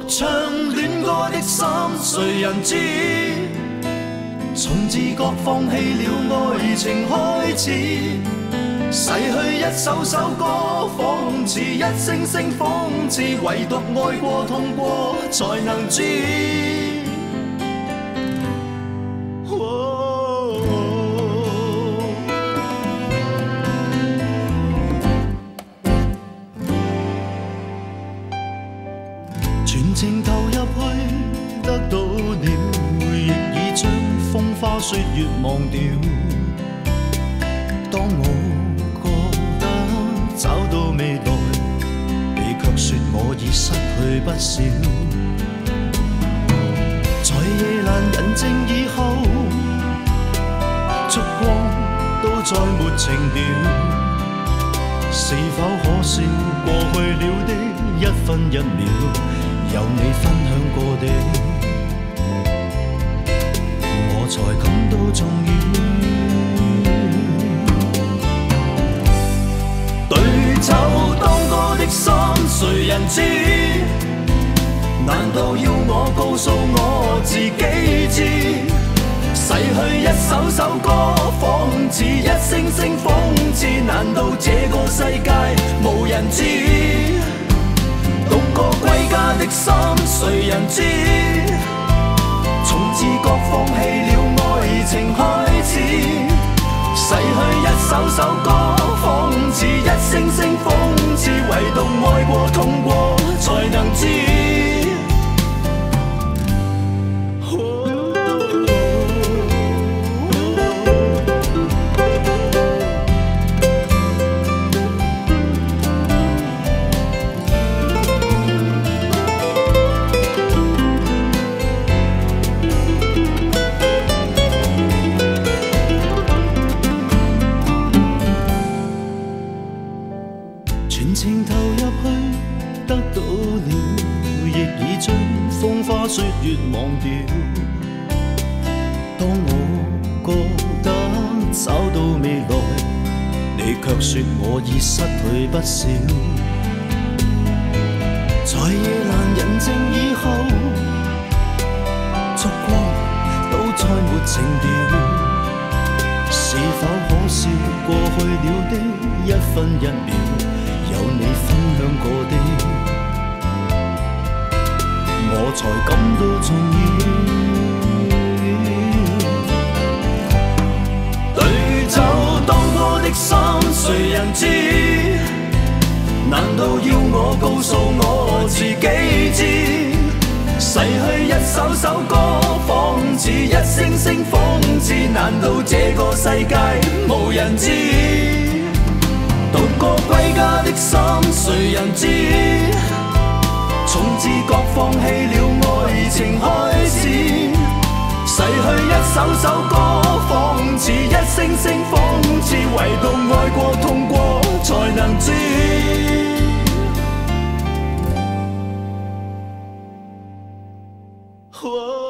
唱恋歌的心，谁人知？从自觉放弃了爱情开始，逝去一首首歌，仿似一声声讽刺，唯独爱过痛过，才能知。全情投入去，得到了，亦已将风花雪月忘掉。当我觉得找到未来，你却说我已失去不少。在夜阑人静以后，烛光都再没情调，是否可笑过去了的一分一秒？有你分享過的，我才感到重要。對酒當歌的心，誰人知？難道要我告訴我自己知？逝去一首首歌，仿似一聲聲諷刺，難道這個世界無人知？獨個歸家的心，誰人知？從自覺放棄了愛情開始，逝去一首首歌，仿似一聲聲諷刺，唯獨愛過痛過，才能知。全情投入去，得到了，亦已將風花雪月忘掉。當我覺得找到未來，你卻說我已失去不少。在夜闌人靜以後，燭光都再沒情調，是否可笑過去了的一分一秒？有你分享過的，我才感到重要。對酒當歌的心，誰人知？難道要我告訴我自己知？逝去一首首歌，仿似一聲聲諷刺，難道這個世界無人知？獨個歸家的心，誰人知？從自覺放棄了愛情開始，逝去一首首歌，仿似一聲聲諷刺，唯獨愛過痛過，才能知。Oh